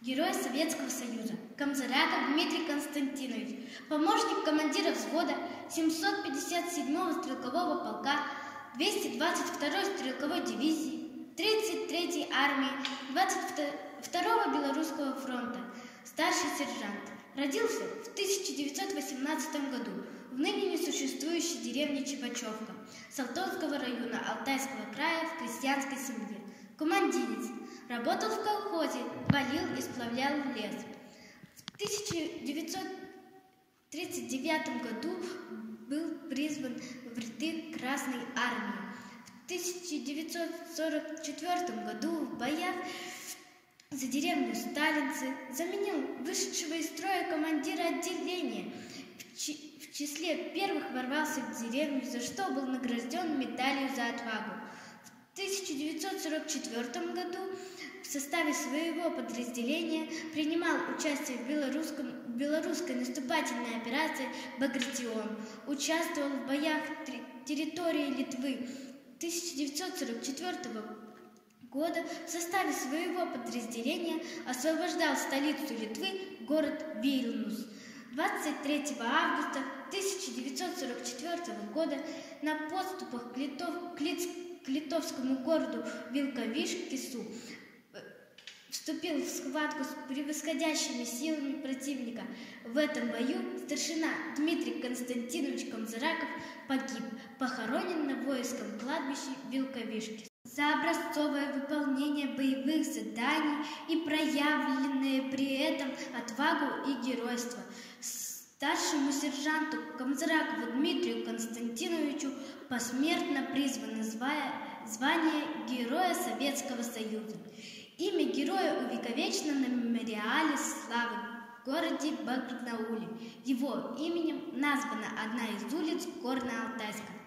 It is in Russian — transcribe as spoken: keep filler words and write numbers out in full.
Герой Советского Союза Камзараков Дмитрий Константинович, помощник командира взвода семьсот пятьдесят седьмого стрелкового полка двести двадцать второй стрелковой дивизии тридцать третьей армии двадцать второго Белорусского фронта, старший сержант. Родился в тысяча девятьсот восемнадцатом году в ныне несуществующей деревне Чебачевка Салтонского района Алтайского края в крестьянской семье. Командирец. Работал в колхозе, валил и сплавлял лес. В тысяча девятьсот тридцать девятом году был призван в ряды Красной армии. В тысяча девятьсот сорок четвёртом году в боях за деревню Сталинцы заменил вышедшего из строя командира отделения. В, чи- в числе первых ворвался в деревню, за что был награжден медалью за отвагу. В тысяча девятьсот сорок четвёртом году в составе своего подразделения принимал участие в, белорусском, в белорусской наступательной операции «Багратион». Участвовал в боях территории Литвы. тысяча девятьсот сорок четвёртого года в составе своего подразделения освобождал столицу Литвы, город Вильнюс. двадцать третьего августа тысяча девятьсот сорок четвёртого года на подступах к, Литов, к, Лит, к литовскому городу Вилковиш-Кису вступил в схватку с превосходящими силами противника. В этом бою старшина Дмитрий Константинович Камзараков погиб, похоронен на воинском кладбище Вилковишки. За образцовое выполнение боевых заданий и проявленное при этом отвагу и геройство старшему сержанту Камзаракову Дмитрию Константиновичу посмертно призвано звание Героя Советского Союза. Имя героя увековечено на мемориале славы в городе Барнауле. Его именем названа одна из улиц Горно-Алтайска.